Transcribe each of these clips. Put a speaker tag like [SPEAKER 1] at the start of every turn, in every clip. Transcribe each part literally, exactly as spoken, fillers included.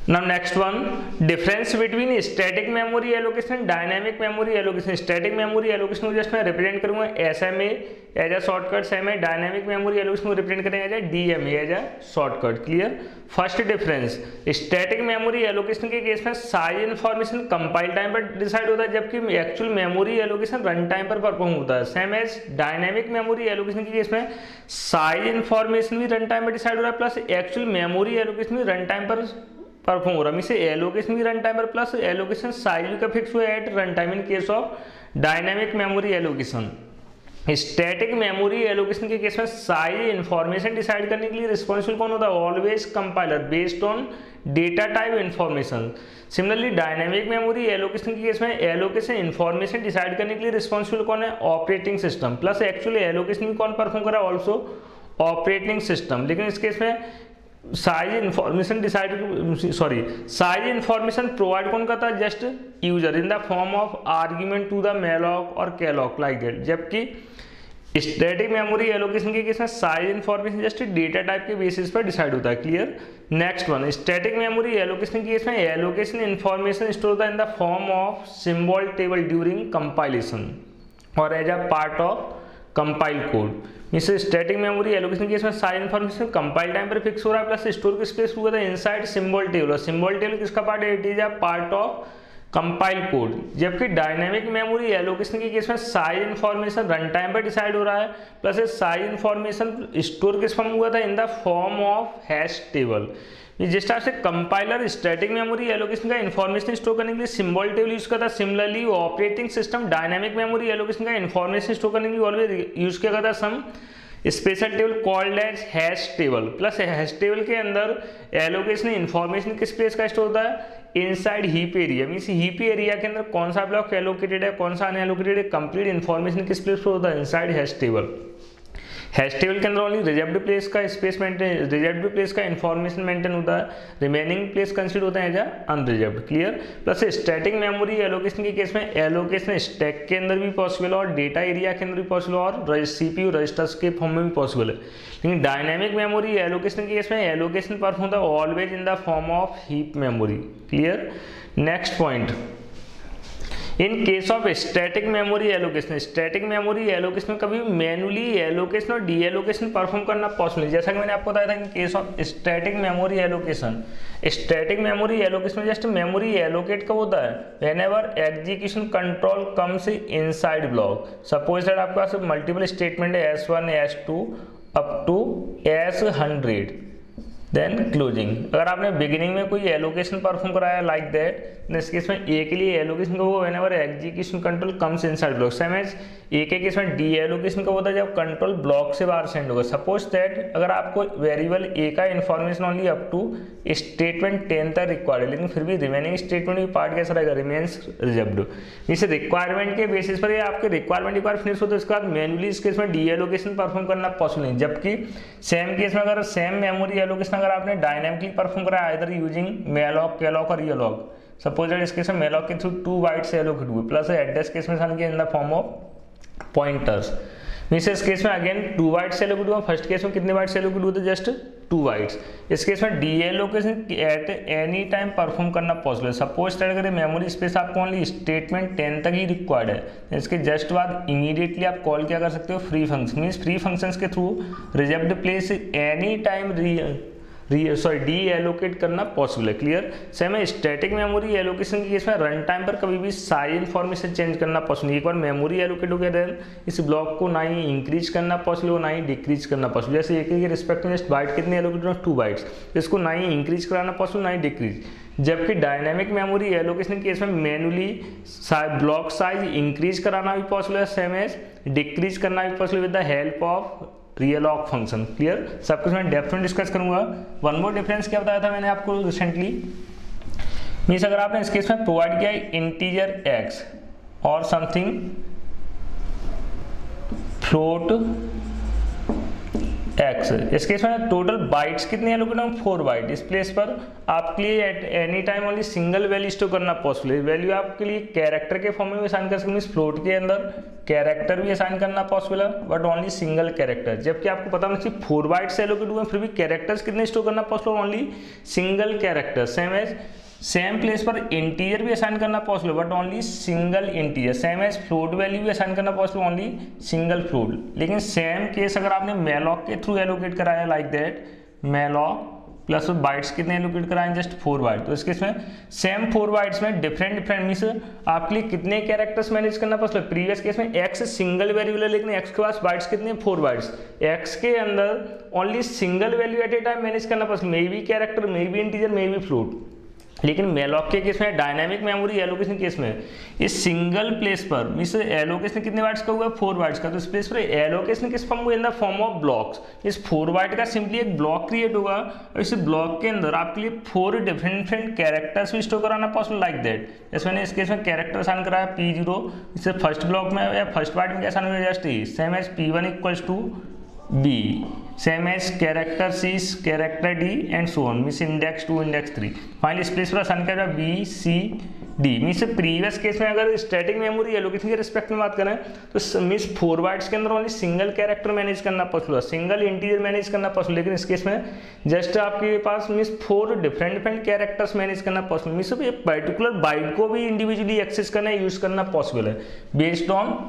[SPEAKER 1] Now next one, difference between static memory allocation and dynamic memory allocation. Static memory allocation को just मैं represent करूंगा S M A as a shortcut, same है dynamic memory allocation को represent करेंगे as a D M A as a shortcut. Clear. First difference, static memory allocation के case में size information compile time पर decide होता है, जबकि actual memory allocation run time पर परफॉर्म होता है। Same as dynamic memory allocation के केस में साइज इन्फॉर्मेशन भी रन टाइम पर डिसाइड हो रहा है, प्लस एक्चुअल मेमोरी एलोकेशन भी रन टाइम पर परफॉर्म हो रहा है। इसे एलोकेशन भी रन टाइम पर प्लस एलोकेशन साइज का फिक्स हुआ है at run time in case of dynamic memory allocation. Static memory allocation के केस में साइज इंफॉर्मेशन डिसाइड करने के लिए रिस्पॉन्सिबल कौन होता है? Always compiler based on data type information. Similarly dynamic memory allocation के केस में एलोकेशन इंफॉर्मेशन डिसाइड करने के लिए रिस्पॉन्सिबल कौन है? Operating system. Plus actually allocation भी कौन परफॉर्म कर रहा है? Also operating system. लेकिन इस केस में size information decide sorry size information provide कौन करता है? Just user in the form of argument to the malloc और कैलॉक लाइक दैट। जबकि स्टैटिक मेमोरी एलोकेशन के केस में size information just data type के बेसिस पर डिसाइड होता है। Clear. Next one, static memory allocation के केस में एलोकेशन इंफॉर्मेशन स्टोर होता है in the form of symbol table during compilation और as a part of compile code. इस स्टैटिक मेमोरी एलोकेशन केस में साइज इन्फॉर्मेशन कंपाइल टाइम पर fix हो रहा है, प्लस स्टोर की स्पेस हुआ था इनसाइड सिंबल टेबल। और सिंबल टेबल किसका पार्ट है? It is a part of compile code. जबकि डायनामिक मेमोरी एलोकेशन के केस में साइज इन्फॉर्मेशन रन टाइम पर डिसाइड हो रहा है, प्लस साइज इन्फॉर्मेशन स्टोर किस फॉर्म हुआ था? In the form of hash table. जिस टाइप से कंपाइलर स्टैटिक मेमोरी एलोकेशन का इन्फॉर्मेशन स्टोर करने के लिए सिंबल टेबल यूज करता है, similarly operating system dynamic memory allocation का इन्फॉर्मेशन स्टोर करने के लिए ऑलवेज यूज किया जाता है some special table called as hash table. Plus hash table के अंदर एलोकेशन इन्फॉर्मेशन किस प्लेस का स्टोर होता है? Inside heap area. Means heap area के अंदर कौन सा ब्लॉक एलोकेटेड है, कौन सा अनएलोकेटेड है, कंप्लीट इन्फॉर्मेशन किस प्लेस पर होता है? Inside hash table. Hash table के अंदर ओनली रिजर्व्ड प्लेस का स्पेस मेंटेन रिजर्व्ड प्लेस का इंफॉर्मेशन मेंटेन होता है, रिमेनिंग प्लेस कंसीडर होता है as unreserved. Clear. Plus static memory allocation के केस में एलोकेशन स्टैक के अंदर भी पॉसिबल है और डेटा एरिया के अंदर भी पॉसिबल और सीपीयू रजिस्टर्स के फॉर्म में भी पॉसिबल है। लेकिन डायनामिक मेमोरी एलोकेशन के केस में एलोकेशन परफॉर्म होता है always in the form of heap memory. Clear. Next point, in case of static memory allocation, static memory allocation में कभी मैनुअली एलोकेशन और डी एलोकेशन परफॉर्म करना पॉसिबल है। जैसा कि मैंने आपको बताया था, in case of static memory allocation, static memory allocation में जस्ट मेमोरी एलोकेट कब होता है? Whenever execution control comes inside block. Suppose that आपके पास मल्टीपल स्टेटमेंट है S one S two up to S hundred, then closing. अगर आपने beginning में कोई एलोकेशन परफॉर्म कराया लाइक दैट, इस केस में ए के लिए एलोकेशन कब होगा? Whenever execution control comes inside block. Same as A के केस में डी एलोकेशन कब होता है? जब कंट्रोल ब्लॉक से बाहर सेंड होगा। सपोज दैट अगर आपको वेरिएबल ए का information only up to statement ten तक रिक्वायर्ड है, लेकिन फिर भी रिमेनिंग स्टेटमेंट भी पार्ट कैसा रहेगा? Remains reserved. इस रिक्वायरमेंट के बेसिस पर ये आपके रिक्वायरमेंट एक बार फिनिश होता है, इसके बाद मैनुअली इस केस में डी एलोकेशन परफॉर्म करना पॉसिबल नहीं। जबकि सेम केस में अगर सेम मेमोरी एलोकेशन अगर आपने डायनामिकली परफॉर्म कराया इधर यूजिंग मेलॉक, कैलॉक और रियलॉक, सपोज दैट इस केस में मेलॉक के थ्रू टू बाइट्स एलोकेट हुए, प्लस एड्रेस केस में किया in the form of pointers. Means इस केस में अगेन टू बाइट्स एलोकेट हुआ, फर्स्ट केस में कितने बाइट्स एलोकेट हुए थे? Just two bytes. इस केस में deallocation at any time perform करना पॉसिबल है। सपोज दैट अगर मेमोरी स्पेस आपको ओनली स्टेटमेंट टेन तक ही रिक्वायर्ड है, इसके जस्ट बाद इमीडिएटली आप कॉल क्या कर सकते हो? Free function. Means free functions के through reserved place any time sorry deallocate करना पॉसिबल है। क्लियर। सेम है स्टैटिक मेमोरी एलोकेशन के केस में रन टाइम पर कभी भी साइज इन्फॉर्मेशन चेंज करना पॉसिबल नहीं। एक बार मेमोरी एलोकेट हो गया देन इस ब्लॉक को ना ही इंक्रीज करना पॉसिबल हो ना ही डिक्रीज करना पॉसिबल। जैसे एक के रिस्पेक्ट में जस्ट बाइट कितने एलोकेट हो? टू बाइट्स, इसको ना ही इंक्रीज कराना पॉसिबल ना ही डिक्रीज। जबकि डायनामिक मेमोरी एलोकेशन के केस में मैनुअली ब्लॉक साइज इंक्रीज कराना भी पॉसिबल है, सेम एज डिक्रीज करना भी possible with the help of realloc function. Clear. सब कुछ मैं डेप्थ में डिस्कस करूंगा। वन मोर डिफरेंस क्या बताया था मैंने आपको रिसेंटली? मीन्स अगर आपने इस केस में प्रोवाइड किया है इंटीजर एक्स और समथिंग फ्लोट एक्स। इसके इसमें टोटल बाइट्स कितने एलोकेट होंगे, फोर बाइट। इस प्लेस पर आपके लिए at any time only single value store करना पॉसिबल है। वैल्यू आपके लिए कैरेक्टर के फॉर्म में भी असाइन कर सकते हैं, फ्लोट के अंदर कैरेक्टर भी असाइन करना पॉसिबल है, बट ओनली सिंगल कैरेक्टर। जबकि आपको पता होना चाहिए फोर बाइट्स एलोकेट हुए फिर भी कैरेक्टर्स कितने स्टोर करना possible, only single character. Same as same place पर इंटीजर भी असाइन करना possible but only single integer. Same as float value भी असाइन करना पॉसिबल, ओनली सिंगल फ्लोट। लेकिन सेम केस अगर आपने मैलॉक के थ्रू एलोकेट कराया like that, malloc plus bytes कितने एलोकेट कराए, जस्ट फोर बाइट, तो इसके इसमें सेम फोर बाइट्स में डिफरेंट डिफरेंट मीन्स आपके लिए कितने कैरेक्टर्स मैनेज करना पॉसिबल। प्रीवियस केस में एक्स सिंगल वेरिएबल है लेकिन एक्स के पास बाइट्स कितने, फोर बाइट्स। एक्स के अंदर only single value at a time manage करना possible, may be character, may be integer, may be float. लेकिन मैलॉक के केस में, डायनामिक मेमोरी एलोकेशन केस में, इस सिंगल प्लेस पर मीन्स एलोकेशन कितने बाइट्स का हुआ है, फोर बाइट्स का। तो इस प्लेस पर एलोकेशन किस फॉर्म हुआ, in the form of blocks. इस फोर बाइट का सिंपली एक ब्लॉक क्रिएट होगा और इस ब्लॉक के अंदर आपके लिए फोर डिफरेंट डिफरेंट कैरेक्टर्स भी स्टोर कराना पॉसिबल लाइक दैट। जैसे मैंने इस केस में कैरेक्टर असाइन कराया पी जीरो, इससे फर्स्ट ब्लॉक में या फर्स्ट बाइट में क्या असाइन हुआ, just E. Same as P one equals to B, same as character C, character D and so on, means index two index three. Finally इस place पर assign किया जाए B C D. Means previous case में अगर static memory allocation के respect में बात करें तो मीन्स फोर बाइट्स के अंदर ओनली सिंगल कैरेक्टर मैनेज करना पॉसिबल है, सिंगल इंटीजर मैनेज करना पॉसिबल। लेकिन इस केस में जस्ट आपके पास means four different different characters manage करना पॉसिबल। मीन्स एक पर्टिकुलर बाइट को भी इंडिविजुअली एक्सेस करना, यूज करना पॉसिबल है based on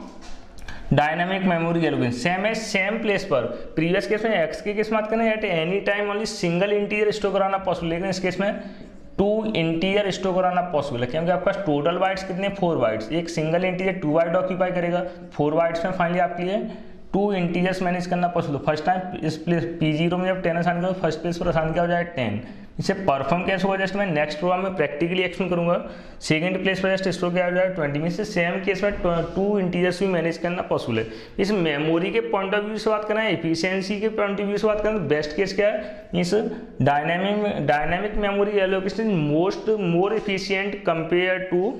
[SPEAKER 1] dynamic memory allocation. Same है सेम प्लेस पर, प्रीवियस केस में एक्स की केस बात करें at any time only single integer store कराना पॉसिबल, लेकिन इस केस में टू इंटीजर स्टोर कराना पॉसिबल है क्योंकि आपका टोटल बाइट्स कितने, फोर बाइट्स। एक single integer two byte occupy करेगा, फोर बाइट्स में फाइनली आपके लिए टू इंटीजर्स मैनेज करना पॉसिबल। फर्स्ट टाइम इस प्लेस पी जीरो में जब टेन असाइन करो, फर्स्ट प्लेस पर असाइन किया हो जाए टेन। इसे परफॉर्म कैसे होगा जस्ट मैं नेक्स्ट प्रोग्राम में प्रैक्टिकली एक्सप्लेन करूंगा। सेकंड प्लेस पर जस्ट स्टोर किया हो जाए ट्वेंटी में से सेम केस में टू इंटीजर्स भी मैनेज करना पॉसिबल है। इस मेमोरी के पॉइंट ऑफ व्यू से बात करें, एफिशिएंसी के पॉइंट ऑफ व्यू से बात करें तो बेस्ट केस क्या है, means dynamic dynamic memory allocation most more efficient compare to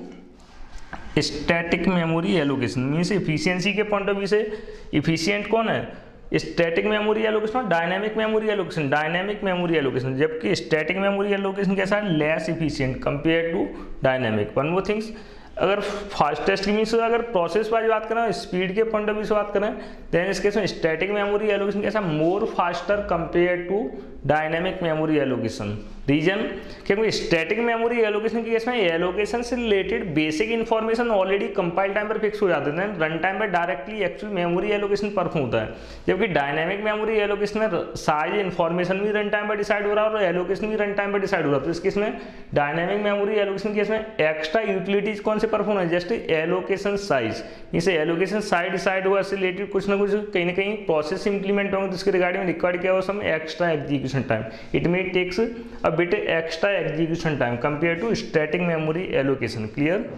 [SPEAKER 1] static memory allocation. Means efficiency के पॉइंट ऑफ व्यू से एफिशिएंट कौन है, स्टैटिक मेमोरी एलोकेशन और dynamic memory allocation. Dynamic memory allocation, जबकि स्टैटिक मेमोरी एलोकेशन कैसा है, less efficient compare to dynamic. One more things, अगर fastest means अगर प्रोसेस वाइज बात करें, स्पीड के पॉइंट ऑफ व्यू से बात करें, देन इस केस में स्टैटिक मेमोरी एलोकेशन कैसा, more faster compare to dynamic memory allocation. Reason, क्योंकि स्टैटिक मेमोरी एलोकेशन के केस में एलोकेशन से related basic information already compile time पर फिक्स हो जाते हैं, रन टाइम पर directly actual memory allocation perform होता है। जबकि डायनामिक मेमोरी एलोकेशन में साइज इन्फॉर्मेशन भी रन टाइम पर डिसाइड हो रहा है और एलोकेशन भी रन टाइम पर डिसाइड हो रहा है। तो इस केस में डायनामिक मेमोरी एलोकेशन केस में एक्स्ट्रा यूटिलिटीज कौन से परफॉर्म है, जस्ट एलोकेशन साइज। इसे एलोकेशन साइज डिसाइड हुआ, इससे रिलेटेड कुछ ना कुछ कहीं ना कहीं प्रोसेस इंप्लीमेंट होंगे, तो इसके रिगार्डिंग में रिक्वायर्ड किया हुआ some extra execution time. It may takes a bit extra execution time compare to static memory allocation. Clear.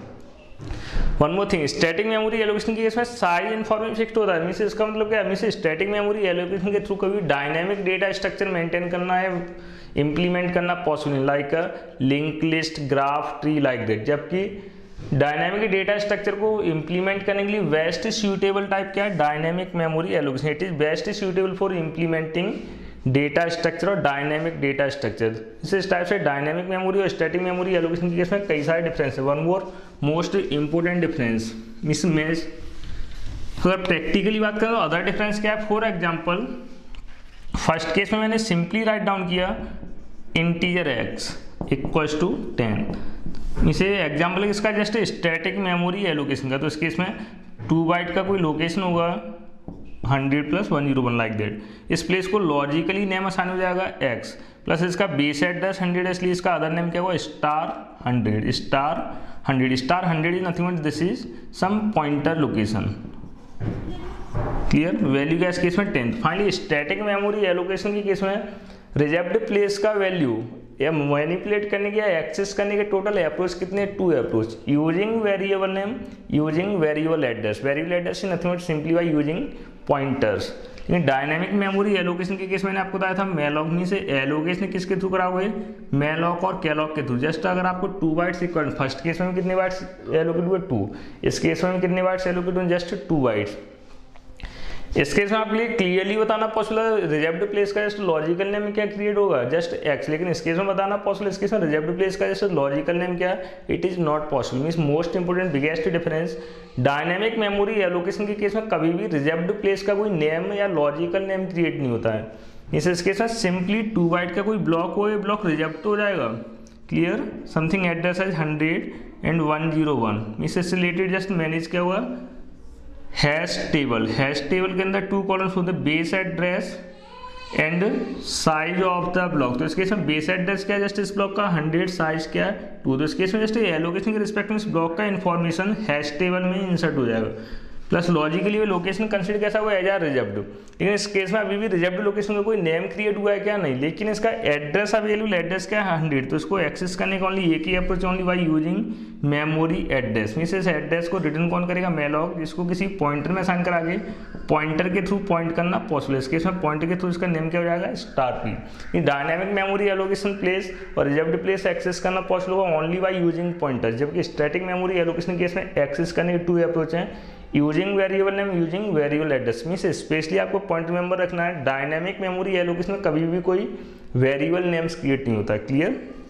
[SPEAKER 1] One more thing, static memory allocation के केस में साइज इन्फॉर्मेशन फिक्स्ड होता है। मींस इसका मतलब क्या है, मींस स्टैटिक मेमोरी एलोकेशन के through कभी डायनामिक डेटा स्ट्रक्चर मेंटेन करना है, इंप्लीमेंट करना पॉसिबल नहीं, like a link list, graph, tree, like that. जबकि डायनामिक डेटा स्ट्रक्चर को इंप्लीमेंट करने के लिए बेस्ट सूटेबल टाइप क्या है, dynamic memory allocation. It is best suitable for implementing data structure और डायनेमिक डेटा स्ट्रक्चर। इस टाइप से डायनेमिक मेमोरी और स्टैटिक मेमोरी एलोकेशन के केस में कई सारे डिफरेंस है। One more most important difference mismatch, अगर प्रैक्टिकली बात करें तो अदर डिफरेंस क्या है। फॉर एग्जांपल, फर्स्ट केस में मैंने सिंपली राइट डाउन किया integer x equals to ten. इसे एग्जाम्पल इसका जस्ट स्टैटिक मेमोरी एलोकेशन का, तो इस केस में टू बाइट का कोई लोकेशन होगा hundred plus one zero one like that. इस प्लेस को लॉजिकली नेम असाइन हो जाएगा एक्स प्लस इसका बेस एड्रेस हंड्रेड, इसलिए इसका अदर नेम क्या हुआ, star hundred. Star hundred star hundred is nothing but this is some pointer location. Clear. Value क्या इस केस में ten. Finally static memory allocation के केस में रिजर्व्ड प्लेस का वैल्यू या मैनिपुलेट करने की या एक्सेस करने के टोटल अप्रोच कितने, two approach, using variable name, using variable address. Variable address nothing but simply by using pointers. लेकिन डायनामिक मेमोरी एलोकेशन के केस मैंने आपको बताया था मैलॉक में से एलोकेशन किसके थ्रू करा हुआ है, मैलॉक और कैलॉक के थ्रू। जस्ट अगर आपको two bytes equal, first case में कितने बाइट्स एलोकेट हुए, टू। इस केस में कितने बाइट्स एलोकेट हुए, जस्ट टू बाइट्स। इस केस में आपके लिए क्लियरली बताना पॉसिबल रिजर्व्ड प्लेस का जस्ट लॉजिकल नेम क्या क्रिएट होगा, जस्ट एक्स, लेकिन इस केस में बताना पॉसिबल, इस केस में रिजर्व्ड प्लेस का जस्ट लॉजिकल नेम क्या, it is not possible. Means most important biggest difference, dynamic memory allocation के केस में कभी भी रिजर्व्ड प्लेस का कोई नेम या लॉजिकल नेम क्रिएट नहीं होता है। इस केस में सिंपली टू बाइट का कोई ब्लॉक हो, ये ब्लॉक रिजर्व्ड हो जाएगा, क्लियर। समथिंग एड्रेस है hundred and one zero one, इससे रिलेटेड जस्ट मैनेज क्या हुआ, हैश टेबल, हैश टेबल के अंदर टू कॉलम्स होते हैं, base address and size of the block. तो इस केस में बेस एड्रेस क्या है, जस्ट इस ब्लॉक का हंड्रेड, साइज क्या है टू। तो इस केस में जस्ट एलोकेशन के रिस्पेक्ट में इस ब्लॉक का इन्फॉर्मेशन हैश टेबल में इंसर्ट हो जाएगा। प्लस लॉजिकली वो लोकेशन कंसिडर कैसा हुआ, एज आर रिजर्व्ड, लेकिन इस केस में अभी भी रिजर्व्ड लोकेशन का कोई नेम क्रिएट हुआ है क्या, नहीं, लेकिन इसका एड्रेस अवेलेबल, एड्रेस क्या है हंड्रेड। तो इसको एक्सेस करने का ओनली एक ही approach, only by using memory address. Means इस एड्रेस को रिटर्न कौन करेगा, मेलॉग, जिसको किसी पॉइंटर में असाइन करा के पॉइंटर के थ्रू पॉइंट करना पॉसिबल। इस केस में पॉइंटर के थ्रू इसका नेम क्या हो जाएगा, star p. Dynamic memory allocation place और रिजर्व्ड प्लेस एक्सेस करना पॉसिबल होगा ओनली बाय यूजिंग पॉइंटर, जबकि स्टैटिक मेमोरी एलोकेशन केस में एक्सेस करने के टू अप्रोच हैं, using variable name, using variable address. Means specially आपको पॉइंट रिमेंबर रखना है, डायनेमिक मेमोरी एलोकेशन में कभी भी कोई वेरिएबल नेम्स क्रिएट नहीं होता है, क्लियर।